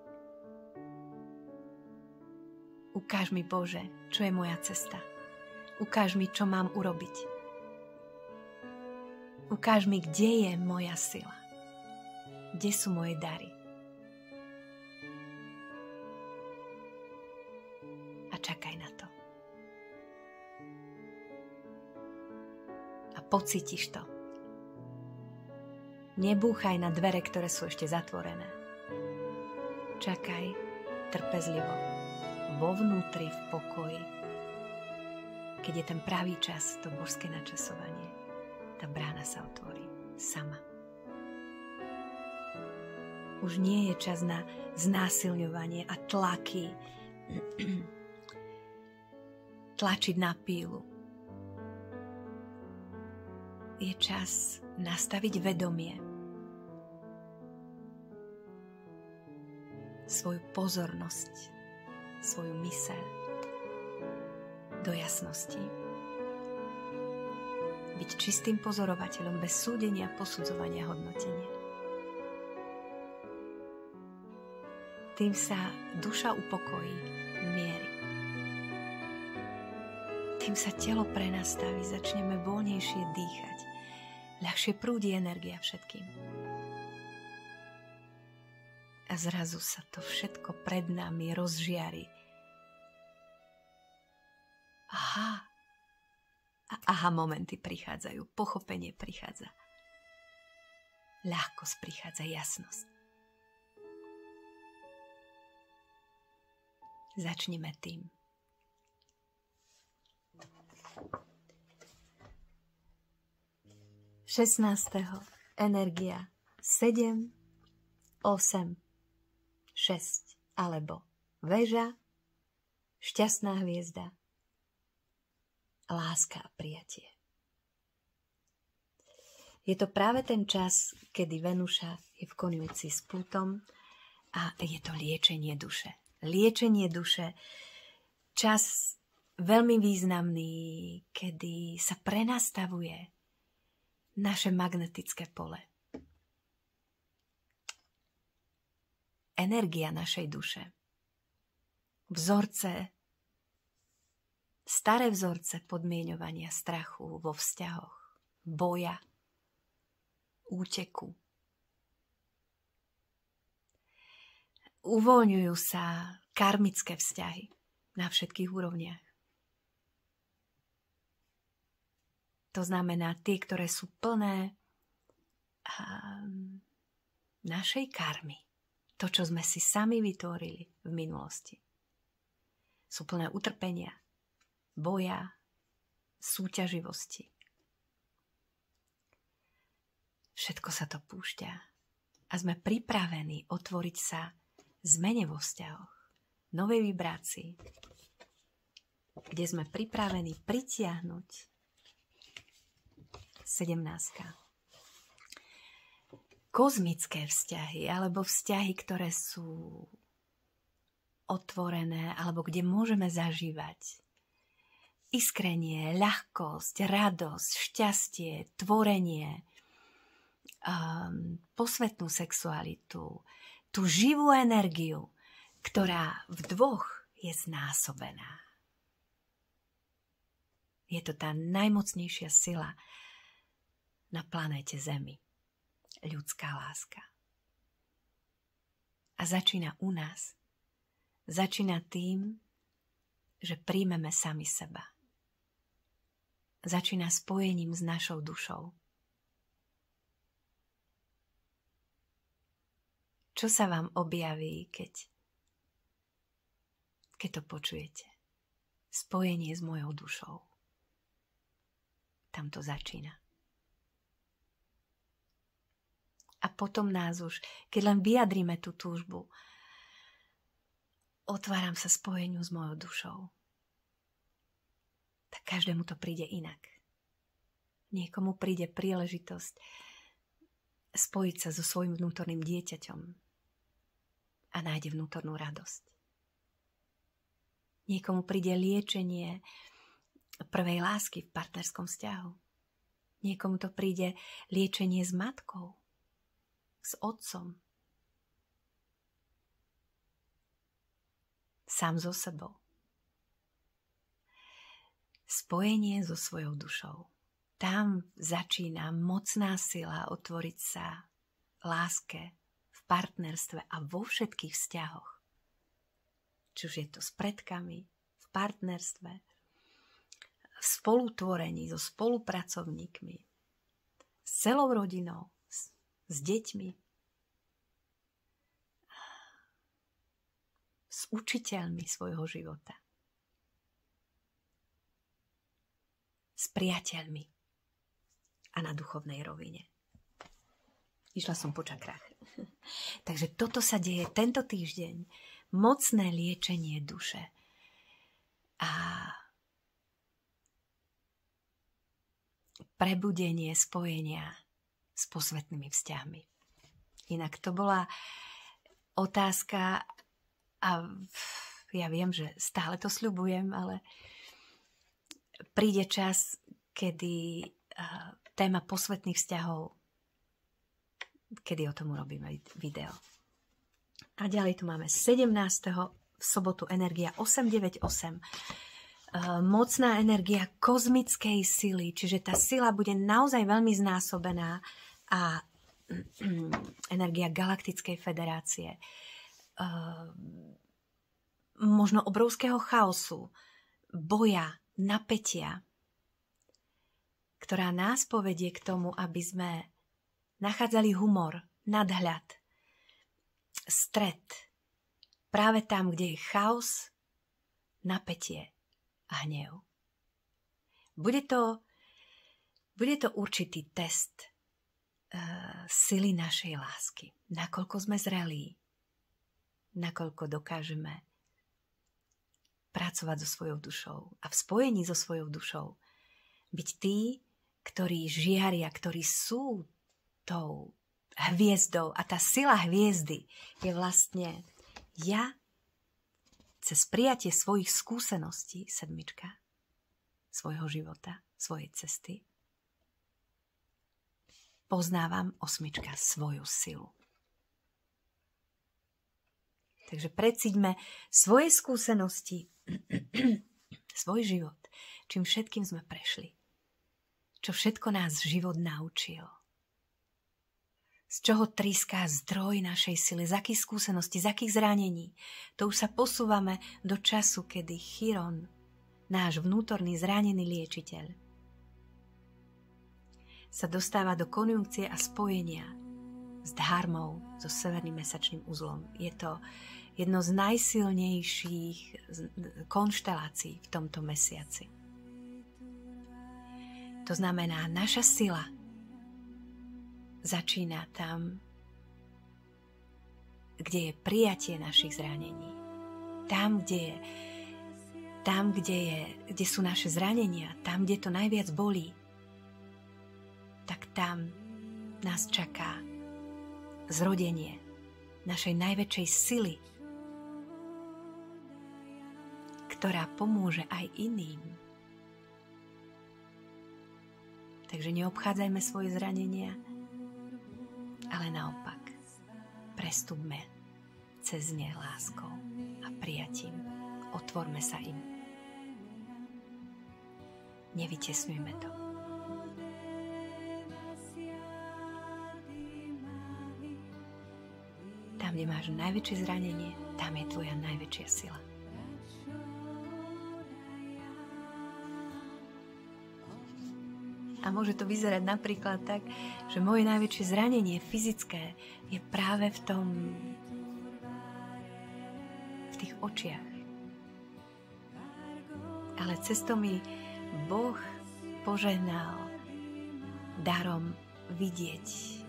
Ukáž mi, Bože, čo je moja cesta. Ukáž mi, čo mám urobiť. Ukáž mi, kde je moja sila. Kde sú moje dary. A čakaj na to. A pocítiš to. Nebúchaj na dvere, ktoré sú ešte zatvorené. Čakaj trpezlivo, vo vnútri, v pokoji. Keď je ten pravý čas, to božské načasovanie, tá brána sa otvorí sama. Už nie je čas na znásilňovanie a tlaky, tlačiť na pílu. Je čas nastaviť vedomie, svoju pozornosť, svoju myseľ do jasnosti byť čistým pozorovateľom bez súdenia, posudzovania, hodnotenia. Tým sa duša upokojí, mierí. Tým sa telo prenastaví, začneme voľnejšie dýchať. Ľahšie prúdi energia všetkým. A zrazu sa to všetko pred nami rozžiari. Aha. A aha momenty prichádzajú, pochopenie prichádza. Ľahkosť prichádza, jasnosť. Začnime tým. šestnásteho energia sedem, osem, šesť alebo väža, šťastná hviezda, láska a prijatie. Je to práve ten čas, kedy Venuša je v konjunkcii s Plutom a je to liečenie duše. Liečenie duše, čas veľmi významný, kedy sa prenastavuje naše magnetické pole. Energia našej duše. Vzorce, staré vzorce podmieňovania strachu vo vzťahoch, boja, úteku. Uvoľňujú sa karmické vzťahy na všetkých úrovniach. To znamená tie, ktoré sú plné um, našej karmy. To, čo sme si sami vytvorili v minulosti. Sú plné utrpenia, boja, súťaživosti. Všetko sa to púšťa. A sme pripravení otvoriť sa zmene vo vzťahoch, novej vibrácii, kde sme pripravení pritiahnuť sedemnáctka. Kozmické vzťahy, alebo vzťahy, ktoré sú otvorené, alebo kde môžeme zažívať iskrenie, ľahkosť, radosť, šťastie, tvorenie, um, posvetnú sexualitu, tú živú energiu, ktorá v dvoch je znásobená. Je to tá najmocnejšia sila na planéte Zemi. Ľudská láska. A začína u nás. Začína tým, že príjmeme sami seba. Začína spojením s našou dušou. Čo sa vám objaví, keď, keď to počujete? Spojenie s mojou dušou. Tam to začína. A potom nás už, keď len vyjadríme tú túžbu, otváram sa spojeniu s mojou dušou. Tak každému to príde inak. Niekomu príde príležitosť spojiť sa so svojím vnútorným dieťaťom a nájde vnútornú radosť. Niekomu príde liečenie prvej lásky v partnerskom vzťahu. Niekomu to príde liečenie s matkou, s otcom, sám so sebou. Spojenie so svojou dušou. Tam začína mocná sila otvoriť sa láske, v partnerstve a vo všetkých vzťahoch. Či už je to s predkami, v partnerstve, v spolutvorení so spolupracovníkmi, s celou rodinou, s, s deťmi, s učiteľmi svojho života, s priateľmi a na duchovnej rovine. Išla som po čakrách. Takže toto sa deje tento týždeň. Mocné liečenie duše. A prebudenie spojenia s posvetnými vzťahmi. Inak to bola otázka a ja viem, že stále to sľubujem, ale príde čas, kedy téma posvetných vzťahov, kedy o tom urobíme video. A ďalej tu máme sedemnásteho v sobotu energia osem deväť osem. Mocná energia kozmickej sily, čiže tá sila bude naozaj veľmi znásobená a energia galaktickej federácie. Možno obrovského chaosu, boja, napätia, ktorá nás povedie k tomu, aby sme nachádzali humor, nadhľad, stret, práve tam, kde je chaos, napätie a hnev. Bude to, bude to určitý test uh, sily našej lásky. Nakoľko sme zrelí, nakoľko dokážeme pracovať so svojou dušou a v spojení so svojou dušou byť tí, ktorí žiaria, ktorí sú tou hviezdou. A tá sila hviezdy je vlastne ja cez prijatie svojich skúseností, sedmička, svojho života, svojej cesty, poznávam, osmička, svoju silu. Takže precíťme svoje skúsenosti, svoj život, čím všetkým sme prešli. Čo všetko nás život naučil. Z čoho tríská zdroj našej sily, z akých skúseností, z akých zranení. To už sa posúvame do času, kedy Chiron, náš vnútorný zranený liečiteľ, sa dostáva do konjunkcie a spojenia s dharmou, so severným mesačným uzlom. Je to jedno z najsilnejších konštelácií v tomto mesiaci. To znamená, naša sila začína tam, kde je prijatie našich zranení. Tam, kde, je, tam kde, je, kde sú naše zranenia, tam, kde to najviac bolí, tak tam nás čaká zrodenie našej najväčšej sily, ktorá pomôže aj iným. Takže neobchádzajme svoje zranenia, ale naopak prestúpme cez ne láskou a prijatím. Otvorme sa im. Nevytesňujme to. Tam, kde máš najväčšie zranenie, tam je tvoja najväčšia sila. A môže to vyzerať napríklad tak, že moje najväčšie zranenie fyzické je práve v tom, v tých očiach. Ale cez to mi Boh požehnal darom vidieť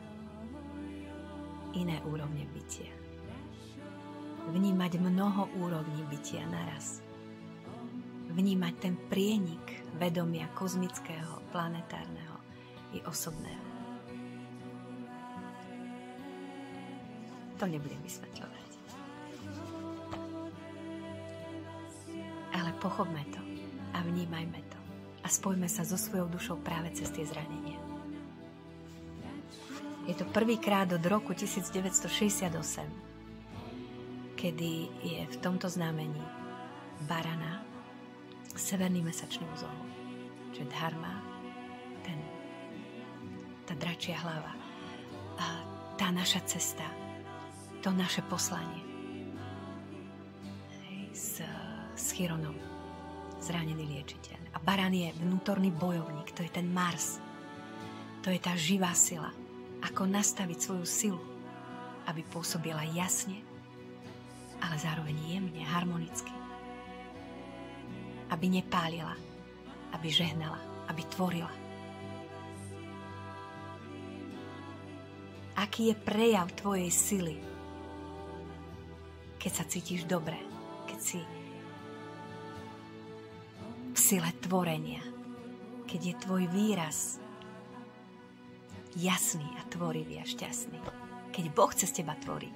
iné úrovne bytia. Vnímať mnoho úrovní bytia naraz. Vnímať ten prienik vedomia kozmického, planetárneho i osobného. To nebudem vysvetľovať. Ale pochopme to a vnímajme to a spojme sa so svojou dušou práve cez tie zranenia. Je to prvýkrát od roku devätnásťstošesťdesiatosem, kedy je v tomto znamení barana severný mesačný úzol, čiže dharma, ten, tá dračia hlava, a tá naša cesta, to naše poslanie. Hej, s, s Chironom, zranený liečiteľ. A baran je vnútorný bojovník, to je ten Mars. To je tá živá sila. Ako nastaviť svoju silu, aby pôsobila jasne, ale zároveň jemne, harmonicky. Aby nepálila, aby žehnala, aby tvorila. Aký je prejav tvojej sily, keď sa cítiš dobre, keď si v sile tvorenia, keď je tvoj výraz jasný a tvorivý a šťastný, keď Boh cez teba tvorí.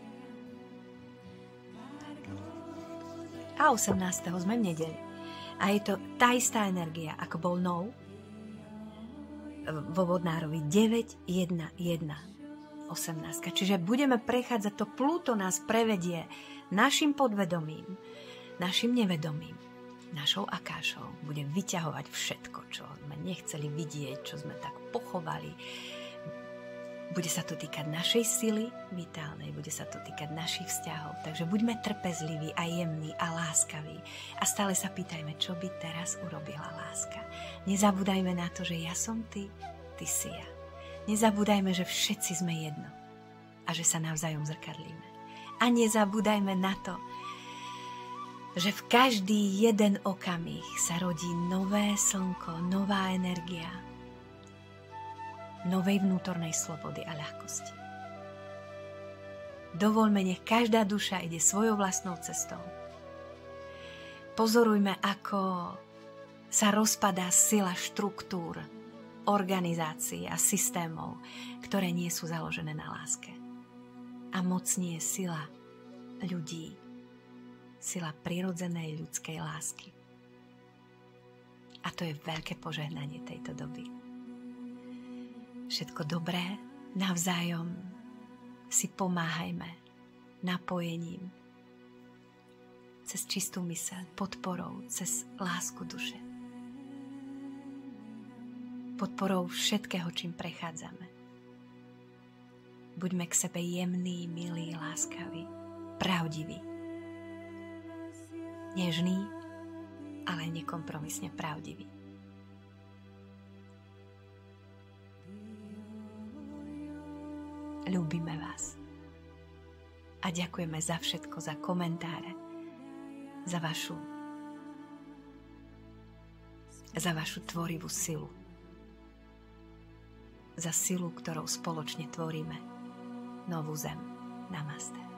A osemnásteho sme v nedeľi. A je to tá istá energia, ako bol nov vo Vodnárovi deväť jedna jedna osemnásť. Čiže budeme prechádzať, to Pluto nás prevedie našim podvedomím, našim nevedomím, našou akášou. Bude vyťahovať všetko, čo sme nechceli vidieť, čo sme tak pochovali. Bude sa to týkať našej sily vitálnej, bude sa to týkať našich vzťahov. Takže buďme trpezliví a jemní a láskaví. A stále sa pýtajme, čo by teraz urobila láska. Nezabúdajme na to, že ja som ty, ty si ja. Nezabúdajme, že všetci sme jedno a že sa navzájom zrkadlíme. A nezabúdajme na to, že v každý jeden okamih sa rodí nové slnko, nová energia, novej vnútornej slobody a ľahkosti. Dovoľme, nech každá duša ide svojou vlastnou cestou. Pozorujme, ako sa rozpadá sila štruktúr, organizácií a systémov, ktoré nie sú založené na láske. A mocnie je sila ľudí, sila prirodzenej ľudskej lásky. A to je veľké požehnanie tejto doby. Všetko dobré, navzájom si pomáhajme napojením, cez čistú myseľ, podporou, cez lásku duše. Podporou všetkého, čím prechádzame. Buďme k sebe jemní, milí, láskaví, pravdiví. Nežný, ale nekompromisne pravdivý. Ľúbime vás. A ďakujeme za všetko, za komentáre, za vašu, za vašu tvorivú silu. Za silu, ktorou spoločne tvoríme novú zem. Namaste.